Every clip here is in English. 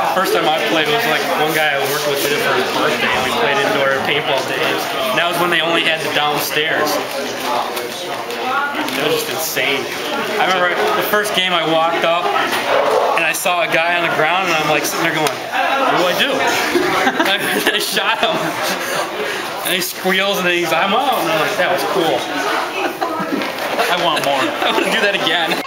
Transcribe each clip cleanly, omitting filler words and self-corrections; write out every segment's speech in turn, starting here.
first time I played was like one guy I worked with did it for his birthday, and we played indoor paintball days. And that was when they only had the downstairs. It was just insane. I remember the first game I walked up and I saw a guy on the ground and I'm like sitting there going, what do I do? And I shot him. And he squeals and then he's, I'm out. And I'm like, that was cool. I want more. I want to do that again.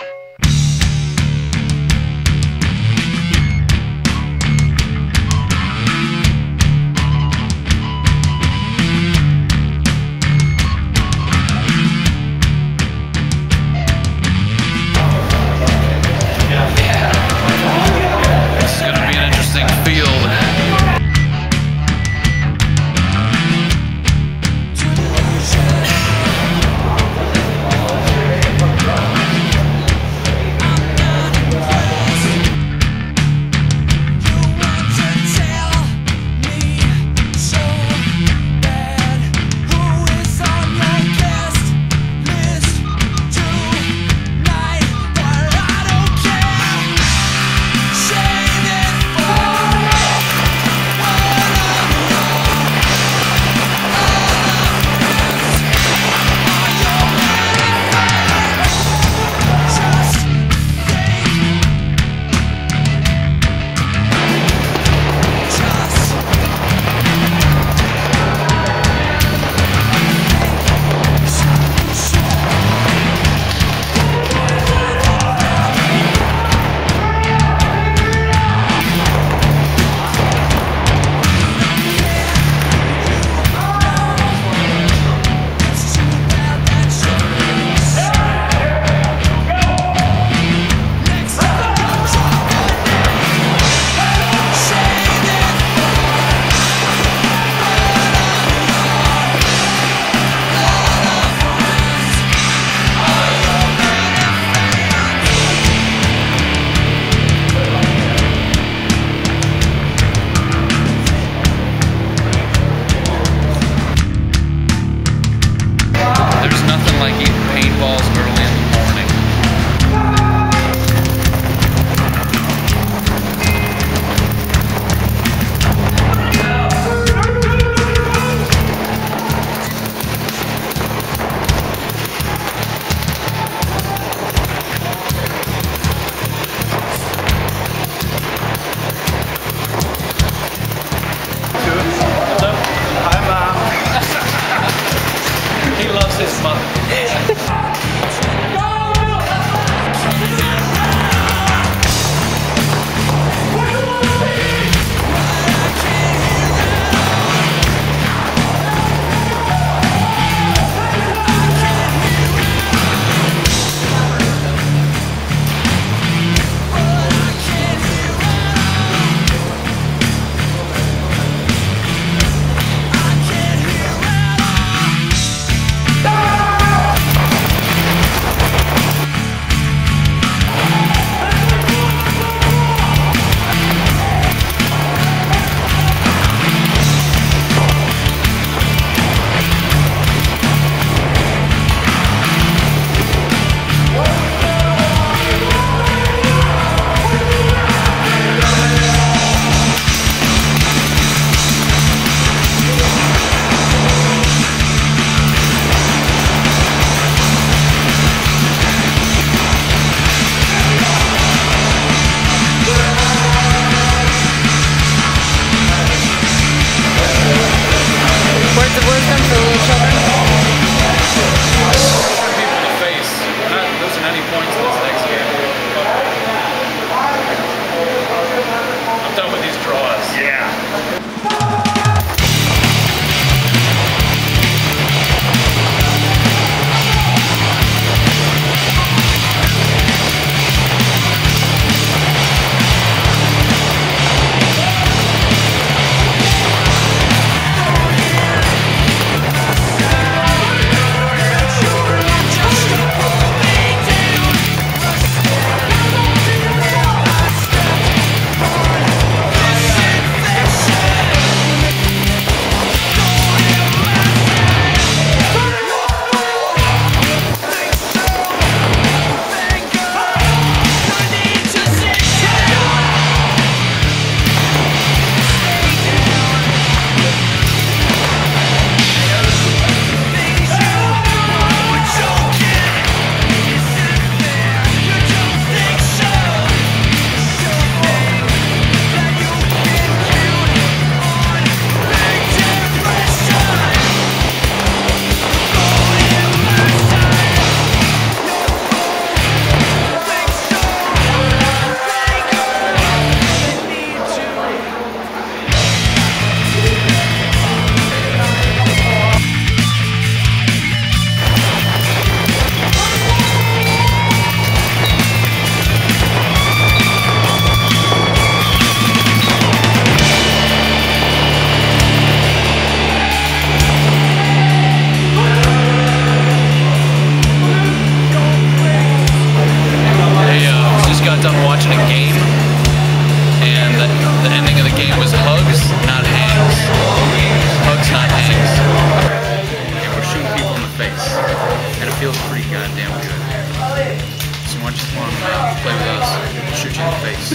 face. And it feels pretty goddamn good. So why don't you come on and play with us? We'll shoot you in the face.